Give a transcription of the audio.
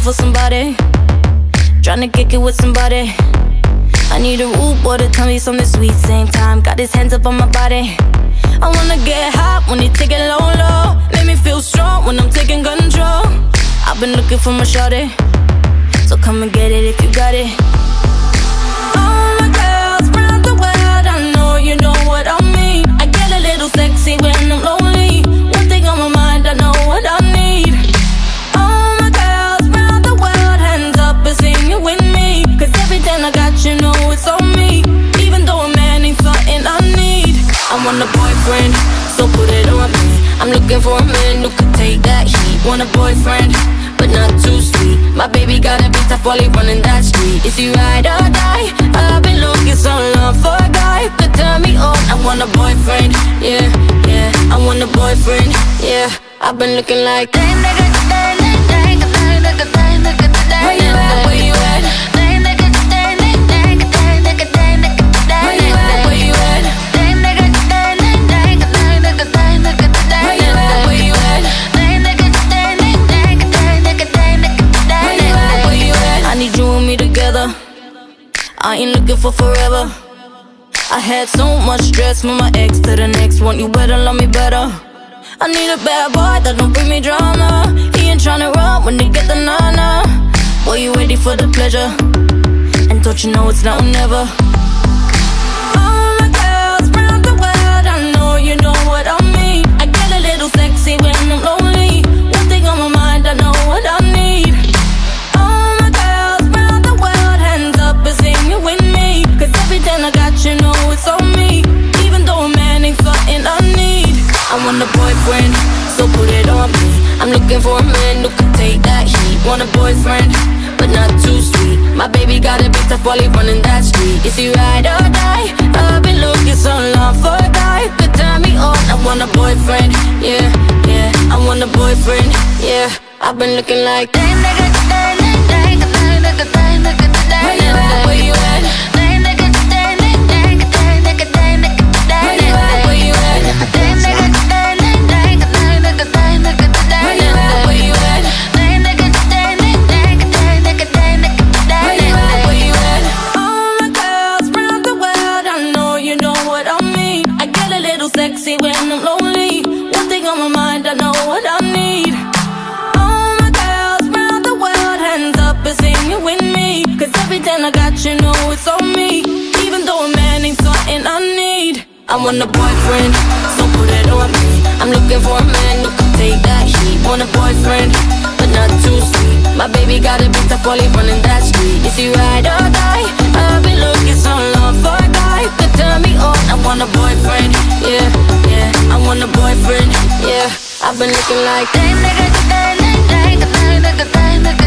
for somebody, tryna kick it with somebody. I need a rude boy to tell me something sweet. Same time, got his hands up on my body. I wanna get hot when he take it low, low. Make me feel strong when I'm taking control. I've been looking for my shawty, so come and get it if you got it. All my girls round the world, I know you know what I mean. I get a little sexy when I'm lonely. One thing on my mind, I know what I need. All my girls round the world, hands up and sing it with me. Cause everything I got, you know it's on me. Even though a man ain't something I need. I want a boyfriend, so put it on me. I'm looking for a man who could take that heat. Want a boyfriend, but not too sweet. My baby gotta be tough while he running that street. Is he ride or die? I've been looking so long for a guy who could turn me on. I want a boyfriend, yeah, yeah. I want a boyfriend, yeah. I've been looking like where you at, where you at? I ain't looking for forever. I had so much stress from my ex to the next one. You better love me better. I need a bad boy that don't bring me drama. He ain't tryna run when they get the nana. Boy, you ready for the pleasure, and don't you know it's now or never. All my girls round the world, I know you know what I mean. I get a little sexy when I'm lonely. One thing on my mind, I know what I need. With me, cause everything I got, you know it's on me. Even though a man ain't something I need. I want a boyfriend, so put it on me. I'm looking for a man who could take that heat. Want a boyfriend, but not too sweet. My baby gotta be tough while he running that street. Is he ride or die? I've been looking so long for a guy who could turn me on. I want a boyfriend, yeah, yeah. I want a boyfriend, yeah. I've been looking like where you at, where you at? Sexy when I'm lonely. One thing on my mind, I know what I need. All my girls round the world, hands up and sing it with me. Cause everything I got, you know it's on me. Even though a man ain't something I need. I want a boyfriend, so put it on me. I'm looking for a man who could take that heat. Want a boyfriend, but not too sweet. My baby gotta be tough while he running that street. Is he ride or die? I've been looking so long for a guy who could turn me on. I want a boyfriend, yeah, yeah. I want a boyfriend, yeah. I've been looking like